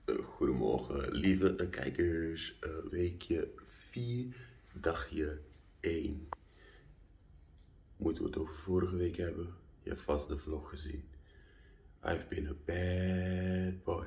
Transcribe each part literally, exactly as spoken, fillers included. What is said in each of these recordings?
Uh, goedemorgen, lieve kijkers. Uh, weekje vier, dagje één. Moeten we het over vorige week hebben? Je hebt vast de vlog gezien. I've been a bad boy.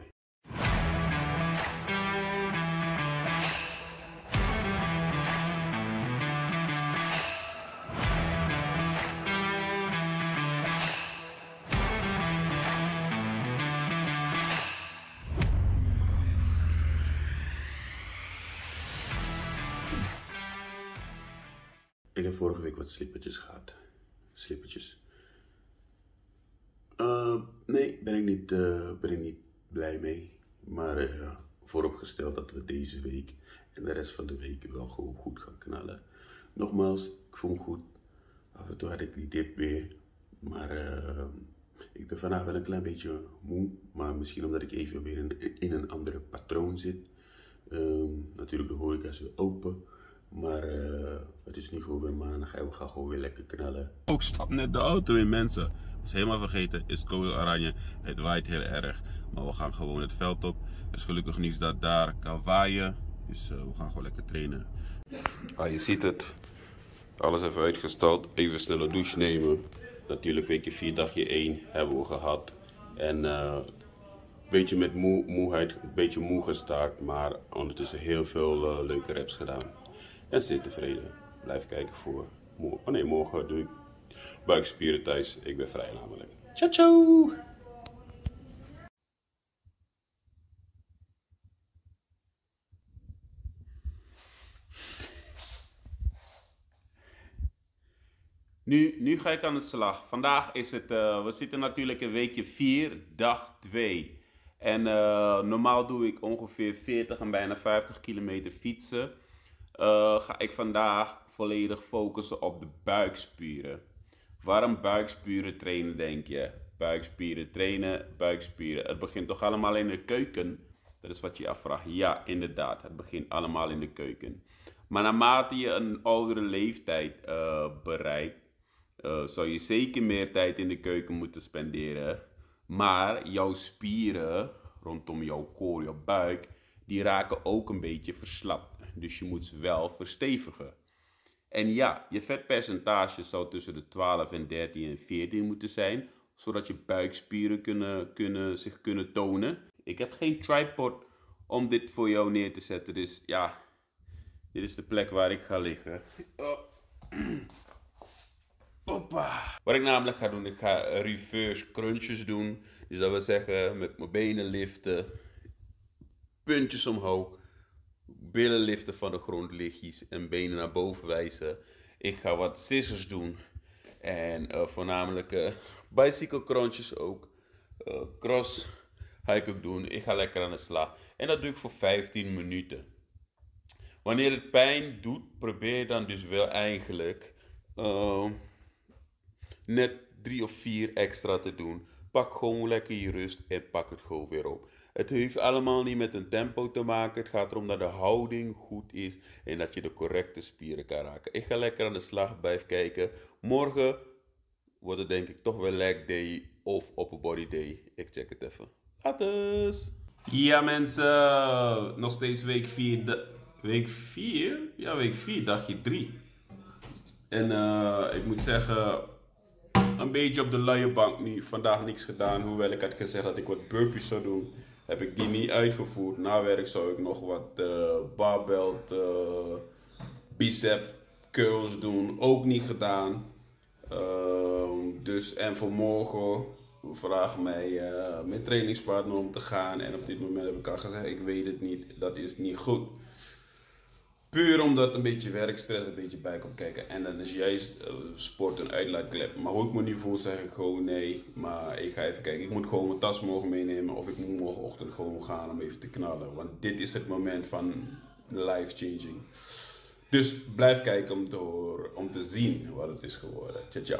Ik heb vorige week wat slippertjes gehad. Slippertjes. Uh, nee, ben ik, niet, uh, ben ik niet blij mee. Maar uh, vooropgesteld dat we deze week en de rest van de week wel gewoon goed gaan knallen. Nogmaals, ik voel me goed. Af en toe had ik die dip weer. Maar uh, ik ben vandaag wel een klein beetje moe. Maar misschien omdat ik even weer in, in een andere patroon zit. Um, natuurlijk de horeca is weer open. Maar uh, het is nu gewoon weer maandag en we gaan gewoon weer lekker knallen. Ook stap net de auto in, mensen. Ik was helemaal vergeten, is code oranje. Het waait heel erg, maar we gaan gewoon het veld op. Dus gelukkig niet dat daar kan waaien. Dus uh, we gaan gewoon lekker trainen. Ah, je ziet het. Alles even uitgestald. Even snel een douche nemen. Natuurlijk weekje vier, dagje één hebben we gehad. En uh, een beetje met moe, moeheid, een beetje moe gestart. Maar ondertussen heel veel uh, leuke reps gedaan. En zit tevreden. Blijf kijken voor. Oh nee, morgen doe ik buikspieren thuis. Ik ben vrij namelijk. Ciao, ciao! Nu, nu ga ik aan de slag. Vandaag is het, uh, we zitten natuurlijk in weekje vier, dag twee. En uh, normaal doe ik ongeveer veertig en bijna vijftig kilometer fietsen. Uh, ga ik vandaag volledig focussen op de buikspieren. Waarom buikspieren trainen, denk je? Buikspieren trainen, buikspieren. Het begint toch allemaal in de keuken? Dat is wat je afvraagt. Ja, inderdaad. Het begint allemaal in de keuken. Maar naarmate je een oudere leeftijd uh, bereikt, uh, zou je zeker meer tijd in de keuken moeten spenderen. Maar jouw spieren rondom jouw koor, jouw buik, die raken ook een beetje verslapt. Dus je moet ze wel verstevigen. En ja, je vetpercentage zou tussen de twaalf en dertien en veertien moeten zijn, zodat je buikspieren kunnen, kunnen, zich kunnen tonen. Ik heb geen tripod om dit voor jou neer te zetten, dus ja, dit is de plek waar ik ga liggen. Oh. Hoppa. Wat ik namelijk ga doen, ik ga reverse crunches doen. Dus dat wil zeggen, met mijn benen liften, puntjes omhoog. Billen liften van de grond lichtjes en benen naar boven wijzen. Ik ga wat scissors doen. En uh, voornamelijk uh, bicycle crunches ook. Uh, cross ga ik ook doen. Ik ga lekker aan de slag. En dat doe ik voor vijftien minuten. Wanneer het pijn doet, probeer dan dus wel eigenlijk uh, net drie of vier extra te doen. Pak gewoon lekker je rust en pak het gewoon weer op. Het heeft allemaal niet met een tempo te maken. Het gaat erom dat de houding goed is en dat je de correcte spieren kan raken. Ik ga lekker aan de slag, blijf kijken. Morgen wordt het denk ik toch wel leg day of upper body day. Ik check het even. Laters! Ja mensen, nog steeds week vier. Week vier? Ja, week vier, dagje drie. En uh, ik moet zeggen, een beetje op de luie bank nu. Vandaag niks gedaan, hoewel ik had gezegd dat ik wat burpees zou doen. Heb ik die niet uitgevoerd. Na werk zou ik nog wat uh, barbell, uh, bicep curls doen. Ook niet gedaan. Uh, dus en voor morgen vraag mij uh, mijn trainingspartner om te gaan. En op dit moment heb ik al gezegd, ik weet het niet. Dat is niet goed. Puur omdat een beetje werkstress een beetje bij komt kijken. En dan is juist uh, sport een uitlaatklep. Maar hoe ik me nu voel, zeg ik gewoon nee. Maar ik ga even kijken. Ik moet gewoon mijn tas morgen meenemen. Of ik moet morgenochtend gewoon gaan om even te knallen. Want dit is het moment van life changing. Dus blijf kijken om te horen, om te zien wat het is geworden. Ciao, ciao.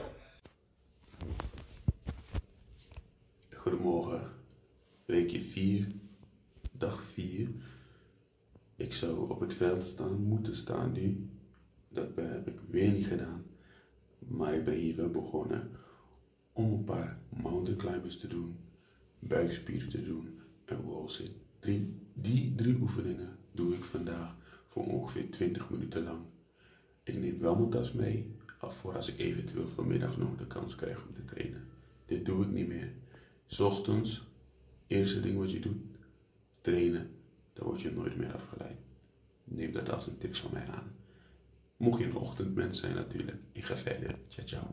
Goedemorgen. Weekje vier. Dag vier. Ik zou op het veld staan, moeten staan nu. Dat heb ik weer niet gedaan. Maar ik ben hier wel begonnen om een paar mountain climbers te doen, buikspieren te doen en wall sit drie, die drie oefeningen doe ik vandaag voor ongeveer twintig minuten lang. Ik neem wel mijn tas mee, voor als ik eventueel vanmiddag nog de kans krijg om te trainen. Dit doe ik niet meer. 's Ochtends, eerste ding wat je doet, trainen. Dan word je nooit meer afgeleid. Neem dat als een tip van mij aan. Mocht je een ochtendmens zijn natuurlijk. Ik ga verder. Ciao, ciao.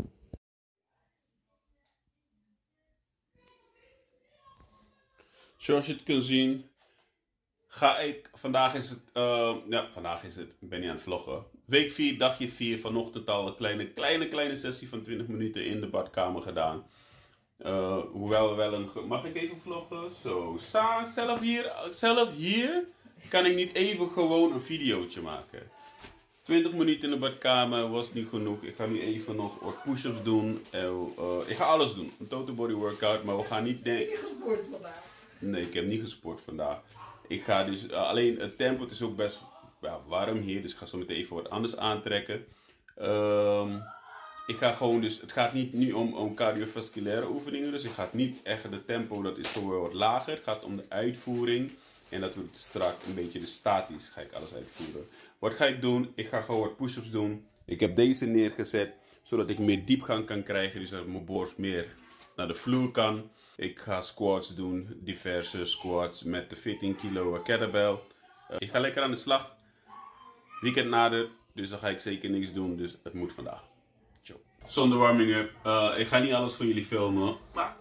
Zoals je het kunt zien, ga ik, vandaag is het, uh, ja, vandaag is het, ik ben niet aan het vloggen. Week vier, dagje vier, vanochtend al een kleine, kleine, kleine sessie van twintig minuten in de badkamer gedaan. Uh, hoewel we wel een, mag ik even vloggen? Zo, so, zelf hier, zelf hier kan ik niet even gewoon een videootje maken. twintig minuten in de badkamer was niet genoeg. Ik ga nu even nog wat push-ups doen. En, uh, ik ga alles doen, een total body workout, maar we gaan niet... Heb je niet gesport vandaag? Nee, ik heb niet gesport vandaag. Ik ga dus, uh, alleen het tempo, het is ook best ja, warm hier, dus ik ga zo meteen even wat anders aantrekken. Um, ik ga gewoon dus, het gaat niet nu om, om cardiovasculaire oefeningen, dus ik ga het niet echt, de tempo dat is gewoon wat lager. Het gaat om de uitvoering en dat wordt strak, een beetje de statisch ga ik alles uitvoeren. Wat ga ik doen? Ik ga gewoon wat push-ups doen. Ik heb deze neergezet, zodat ik meer diepgang kan krijgen, dus dat mijn borst meer naar de vloer kan. Ik ga squats doen, diverse squats met de veertien kilo kettlebell. Uh, ik ga lekker aan de slag. Weekend nader, dus dan ga ik zeker niks doen, dus het moet vandaag. Ciao. Zonder warming-up. Uh, ik ga niet alles voor jullie filmen, maar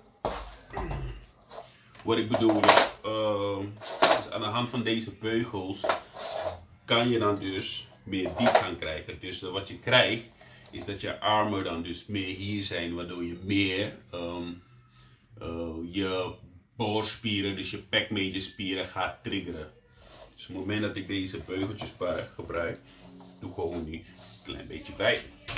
wat ik bedoel uh, is aan de hand van deze beugels kan je dan dus meer diepgang krijgen. Dus uh, wat je krijgt is dat je armen dan dus meer hier zijn, waardoor je meer um, uh, je borstspieren, dus je pec major spieren gaat triggeren. Dus op het moment dat ik deze beugeltjes gebruik, doe ik gewoon nu een klein beetje bij.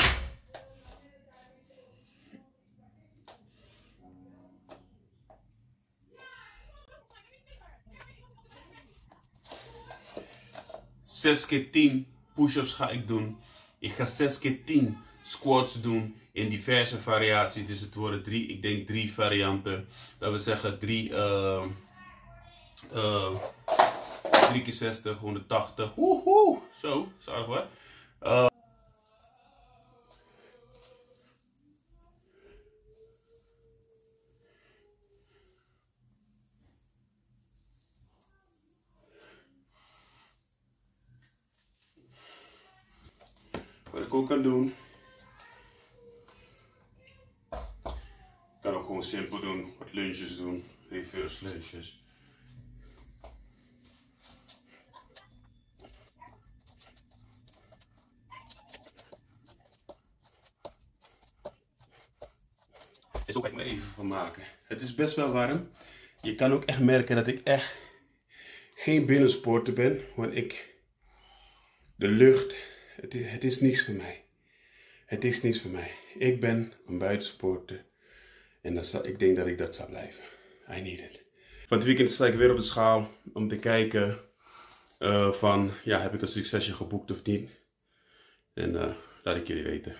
zes keer tien push-ups ga ik doen. Ik ga zes keer tien squats doen in diverse variaties. Dus het worden drie, ik denk drie varianten. Dat wil zeggen drie, uh, uh, drie keer zestig, honderdtachtig. Woehoe! Zo, zorg hoor. Uh, Wat ik ook kan doen, ik kan ook gewoon simpel doen, wat lunges doen, reverse lunges. Dus ook ga ik me even van maken. Het is best wel warm. Je kan ook echt merken dat ik echt geen binnensporter ben, want ik, de lucht, Het is, het is niks voor mij. Het is niks voor mij. Ik ben een buitensporter. En dat zal, ik denk dat ik dat zal blijven. I need it. Van het weekend sta ik weer op de schaal om te kijken uh, van, ja, heb ik een succesje geboekt of niet. En uh, laat ik jullie weten.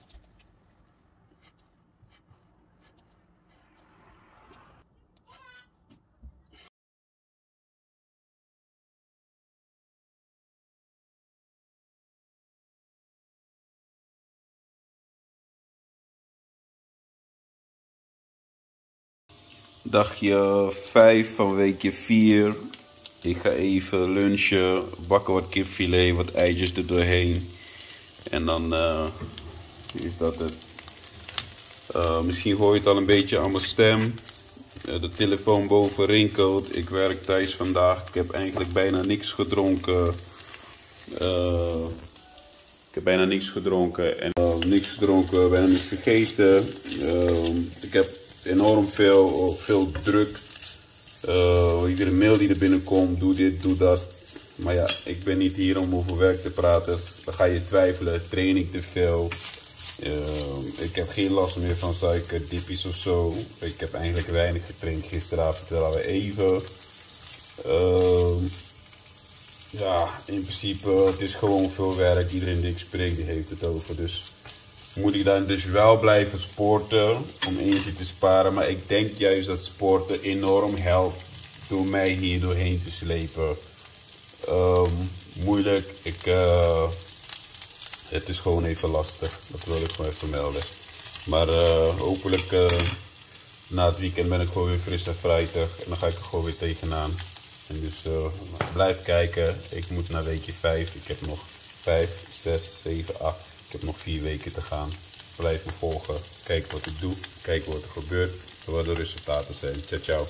Dagje vijf van weekje vier. Ik ga even lunchen, bakken wat kipfilet, wat eitjes er doorheen. En dan uh, is dat het. Uh, misschien hoor je het al een beetje aan mijn stem. Uh, de telefoon boven rinkelt. Ik werk thuis vandaag. Ik heb eigenlijk bijna niks gedronken. Uh, ik heb bijna niks gedronken. En uh, niks gedronken, bijna niks gegeten. Uh, ik heb enorm veel, veel druk. Uh, iedere mail die er binnenkomt, doe dit, doe dat. Maar ja, ik ben niet hier om over werk te praten. Dan ga je twijfelen, train ik te veel. Uh, ik heb geen last meer van suikerdippies of zo. Ik heb eigenlijk weinig getraind gisteravond, terwijl we even. Uh, ja, in principe, het is gewoon veel werk. Iedereen die ik spreek, die heeft het over. Dus moet ik dan dus wel blijven sporten om energie te sparen. Maar ik denk juist dat sporten enorm helpt door mij hier doorheen te slepen. Um, moeilijk. Ik, uh, het is gewoon even lastig. Dat wil ik gewoon even melden. Maar uh, hopelijk uh, na het weekend ben ik gewoon weer fris en fruitig. En dan ga ik er gewoon weer tegenaan. En dus uh, blijf kijken. Ik moet naar weekje vijf. Ik heb nog vijf, zes, zeven, acht. Ik heb nog vier weken te gaan. Blijf me volgen. Kijk wat ik doe. Kijk wat er gebeurt. En wat de resultaten zijn. Ciao, ciao.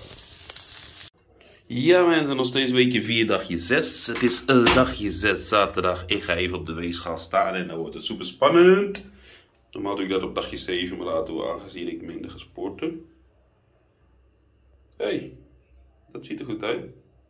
Ja mensen, nog steeds weekje vier, dagje zes. Het is uh, dagje zes, zaterdag. Ik ga even op de weegschaal staan en dan wordt het super spannend. Normaal doe ik dat op dagje zeven, maar laten we aangezien ik minder gesport heb. Hé, hey, dat ziet er goed uit.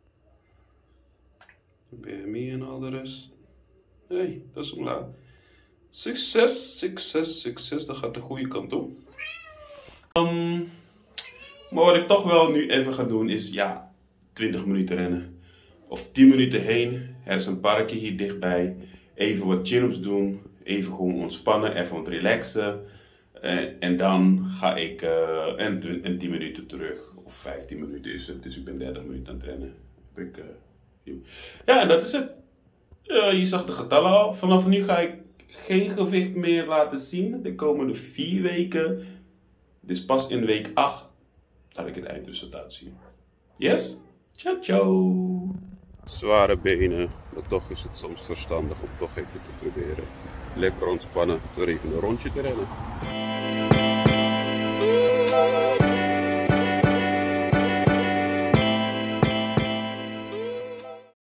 B M I en al de rest. Hé, hey, dat is omlaag. Succes, succes, succes. Dat gaat de goede kant op. Um, maar wat ik toch wel nu even ga doen is, ja, twintig minuten rennen. Of tien minuten heen. Er is een parkje hier dichtbij. Even wat chin-ups doen. Even gewoon ontspannen, even wat relaxen. Uh, en dan ga ik uh, en, en tien minuten terug. Of vijftien minuten is het. Dus ik ben dertig minuten aan het rennen. Ik, uh, ja, en dat is het. Uh, je zag de getallen al. Vanaf nu ga ik geen gewicht meer laten zien. De komende vier weken. Dus pas in week acht zal ik het eindresultaat zien. Yes? Ciao, ciao. Zware benen, maar toch is het soms verstandig om toch even te proberen. Lekker ontspannen door even een rondje te rennen.